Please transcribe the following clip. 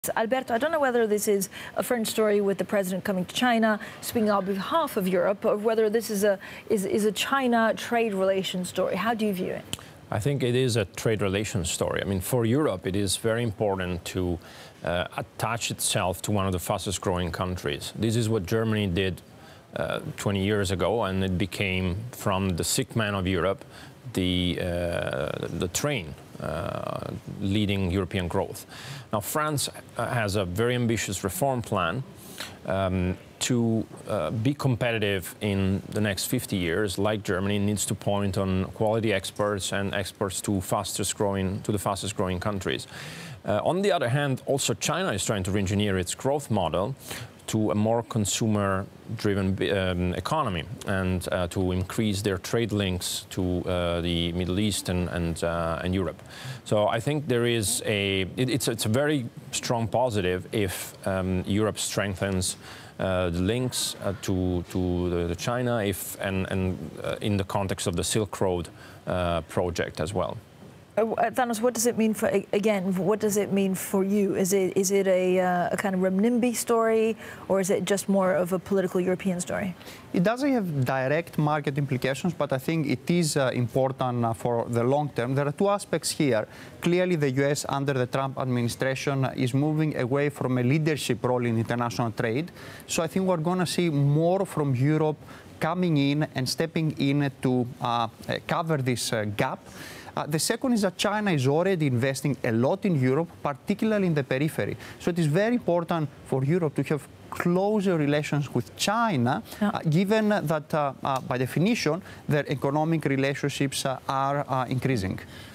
Alberto, I don't know whether this is a French story with the president coming to China, speaking on behalf of Europe, or whether this is a China trade relations story. How do you view it? I think it is a trade relations story. I mean, for Europe, it is very important to attach itself to one of the fastest growing countries. This is what Germany did 20 years ago, and it became, from the sick man of Europe, the train leading European growth. Now, France has a very ambitious reform plan to be competitive in the next 50 years. Like Germany, needs to point on quality exports and exports to the fastest growing countries. On the other hand, also China is trying to re-engineer its growth model to a more consumer-driven economy, and to increase their trade links to the Middle East and Europe. So I think there is it's a very strong positive if Europe strengthens the links to China, and in the context of the Silk Road project as well. Thanos, what does it mean what does it mean for you? Is it a kind of renminbi story, or is it just more of a political European story? It doesn't have direct market implications, but I think it is important for the long term. There are two aspects here. Clearly, the US under the Trump administration is moving away from a leadership role in international trade. So I think we're going to see more from Europe coming in and stepping in to cover this gap. The second is that China is already investing a lot in Europe, particularly in the periphery. So it is very important for Europe to have closer relations with China, given that, by definition, their economic relationships are increasing.